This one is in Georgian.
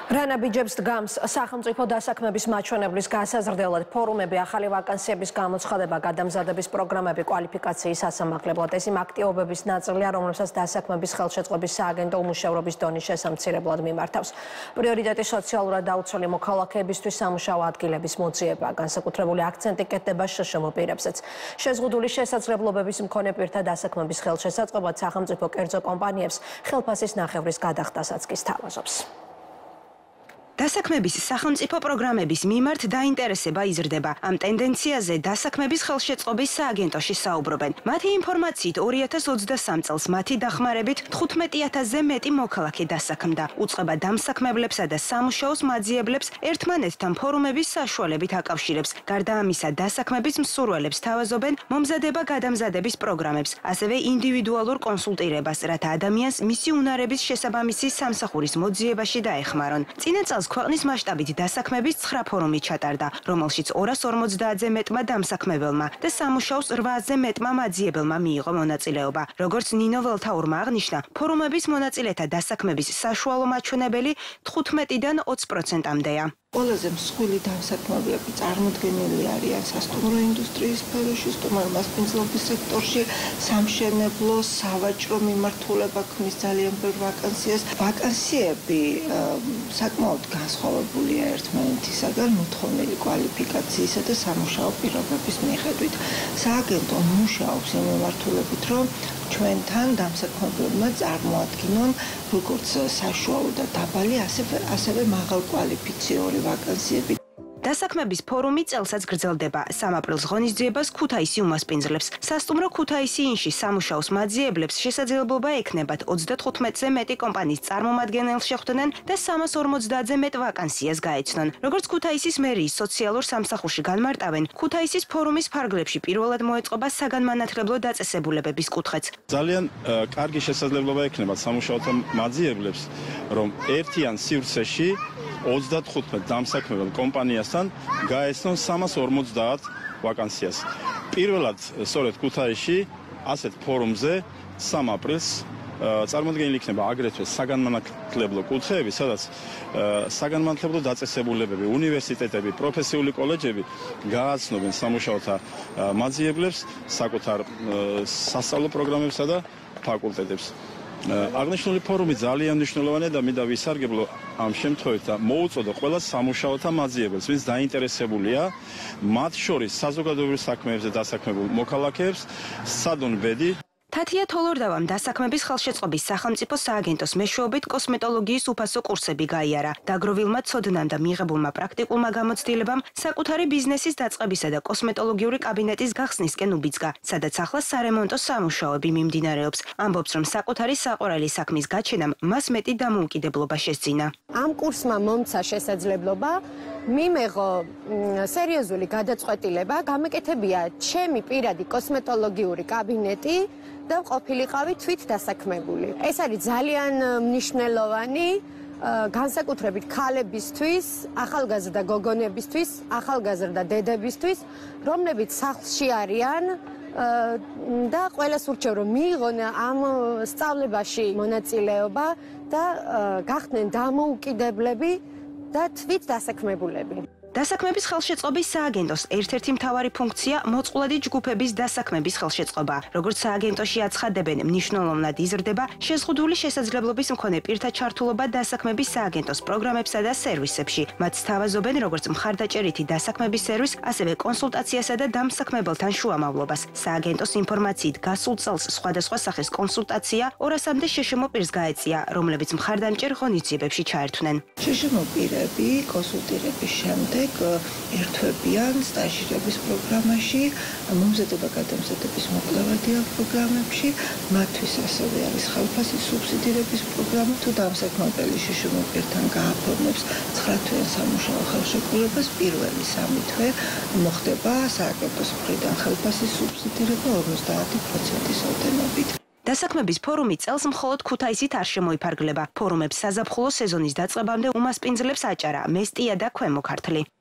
რანაბიჯებს დგამს სახელმწიფო დასაქმების მაჩვენებლის გასაზრდელად ფორუმები, ახალი ვაკანსიების გამოცხადება, გადამზადების პროგრამები, კვალიფიკაციის ასამაღლებლად. ეს იმ აქტივობების ნაწილია, რომელსაც დასაქმების ხელშეწყობის სააგენტო უმუშევრობის დონის შესამცირებლად მიმართავს. პრიორიტეტი სოციალურად დაუცველი მოქალაქეებისთვის სამუშაო ადგილების მოძიება, განსაკუთრებული აქცენტი კეთდება შშმ პირებზეც. შეზღუდული შესაძლებლობების მქონე პირთა დასაქმების ხელშესაწყობად სახელმწიფო კერძო კომპანიებს ხელფასის ნახევრის გადახდასაც კი სთავაზობს. დასაქმების სახელმწიფო პროგრამების მიმართ დაინტერესება იზრდება. ამ ტენდენციაზე დასაქმების ხელშეწყობის სააგენტოში საუბრობენ. მათი ინფორმაციით 2023 წელს მათი დახმარებით 15,000-ზე მეტი მოქალაქე დასაქმდა. უწყება დამსაქმებლებსა და სამუშაოს მაძიებლებს ერთმანეთთან ფორუმების საშუალებით აკავშირებს. გარდა ამისა, დასაქმების მსურველებს თავაზობენ მომზადება გადამზადების პროგრამებს, ასევე ინდივიდუალურ კონსულტირებას, რათა ადამიანს მისი უნარების შესაბამისი სამსახურის მოძიებაში დაეხმარონ. წინა წელს ქვეყნის მასშტაბით დასაქმების 9 ფორუმი ჩატარდა, რომელშიც 250-ზე მეტმა დამსაქმებელმა და სამუშაოს 800-ზე მეტმა მაძიებელმა მიიღო მონაწილეობა. როგორც ნინო ველთაურმა აღნიშნა, ფორუმების მონაწილეთა დასაქმების საშუალო მაჩვენებელი 15-დან 20%-მდეა. ყველაზე მსხვილი დამსაქმებლები წარმოდგენილი არიან სასტუმრო ინდუსტრიის სფეროში, სტუმართმასპინძლობის სექტორში, სამშენებლო, სავაჭრო მიმართულება ქმნის ძალიან ბევრ ვაკანსიას. ვაკანსიები საკმაოდ განსხვავებულია ერთმანეთისაგან მოთხოვნილი კვალიფიკაციისა და სამუშაო პირობების მიხედვით. სააგენტო მუშაობს იმ მიმართულებით, რომ ჩვენთან დამსაქმებლებმა წარმოადგინონ როგორც საშუალო და დაბალი, ასევე მაღალკვალიფიციური ვაკანსიები. დასაქმების ფორუმი წელსაც გრძელდება. 3 აპრილს ღონისძიებას ქუთაისი უმასპინძლებს. სასტუმრო ქუთაისი ინში სამუშაოს მაძიებლებს შესაძლებლობა ექნებათ 35-ზე მეტი კომპანიის წარმომადგენელს შეხვდნენ და 350-ზე მეტ ვაკანსიას გაეცნონ. როგორც ქუთაისის მერიის სოციალურ სამსახურში განმარტავენ, ქუთაისის ფორუმის ფარგლებში პირველად მოეწყობა საგანმანათლებლო დაწესებულებების კუთხეც. ძალიან კარგი შესაძლებლობა ექნებათ სამუშაოთა მაძიებლებს, რომ ერთიან სივრცეში 35 დამსაქმებელ კომპანიასთან გაეცნონ 350 ვაკანსიას. პირველად სწორედ ქუთაისში ასეთ ფორუმზე 3 აპრილს წარმოდგენილი იქნება აგრეთვე საგანმანათლებლო კუთხეები, სადაც საგანმანათლებლო დაწესებულებები, უნივერსიტეტები, პროფესიული კოლეჯები გააცნობენ სამუშაოთა მაძიებლებს საკუთარ სასწავლო პროგრამებსა და ფაკულტეტებს. აღნიშნული ფორუმი ძალიან მნიშვნელოვანია და მინდა ვისარგებლო ამ შემთხვევით და მოუწოდო ყველა სამუშაოთა მაძიებელს, ვინც დაინტერესებულია მათ შორის საზოგადოებრივ საქმეებზე დასაქმებულ მოქალაქეებს, სადონ ბედი თათია თოლორდავამ დასაქმების ხელშეწყობის სახელმწიფო სააგენტოს მეშვეობით კოსმეტოლოგიის უფასო კურსები გაიარა. დაგროვილმა ცოდნამ და მიღებულმა პრაქტიკულმა გამოცდილებამ საკუთარი ბიზნესის დაწყებისა და კოსმეტოლოგიური კაბინეტის გახსნისკენ უბიძგა, სადაც ახლა სარემონტო სამუშაოები მიმდინარეობს. ამბობს, რომ საკუთარი საყვარელი საქმის გაჩენამ მას მეტი დამოუკიდებლობა შესძინა. ამ კურსმა მომცა შესაძლებლობა მიმეღო სერიოზული გადაწყვეტილება, გამეკეთებია ჩემი პირადი კოსმეტოლოგიური კაბინეტი და ყოფილიყავი თვით დასაქმებული. ეს არის ძალიან მნიშვნელოვანი განსაკუთრებით ქალებისთვის, ახალგაზრდა გოგონებისთვის, ახალგაზრდა დედებისთვის, რომლებიც სახლში არიან და ყველას ურჩევ, რომ მიიღონ ამ სწავლებაში მონაწილეობა და გახდნენ დამოუკიდებლები და თვით დასაქმებულები. დასაქმების ხელშეწყობის სააგენტოს ერთ-ერთი მთავარი ფუნქცია მოწყვლადი ჯგუფების დასაქმების ხელშეწყობა. როგორც სააგენტოში აცხადებენ, მნიშვნელოვნად იზრდება შეზღუდული შესაძლებლობის მქონე პირთა ჩართულობა დასაქმების სააგენტოს პროგრამებსა და სერვისებში. მათ სთავაზობენ როგორც მხარდაჭერითი დასაქმების სერვის, ასევე კონსულტაციასა და დამსაქმებელთან შუამავლობას. სააგენტოს ინფორმაციით გასულ წელს სხვადასხვა სახის კონსულტაცია 200-მდე შშმ პირს გაეწია, რომლებიც მხარდამჭერ ღონისძიებებში ჩაერთვნენ. შშმ პირები კონსულტირების შემდეგ ერთვებიან სტაჟირების პროგრამაში, მომზადება გადამზადების მოკვლევადიან პროგრამებში, მათთვის ასევე არის ხელფასის სუბსიდირების პროგრამა. თუ დამსაქმებელი შშმ პირთან გააფორმებს 9 თვიან სამუშაო ხელშეკრულებას, პირველი 3 თვე მოხდება სააგენტოს მხრიდან ხელფასის სუბსიდირება 50%-ის ოდენობით. დასაქმების ფორუმი წელს მხოლოდ ქუთაისით არ შემოიფარგლება. ფორუმებს საზაფხულო სეზონის დაწყებამდე უმასპინძლებს აჭარა, მესტია და ქვემო ქართლი.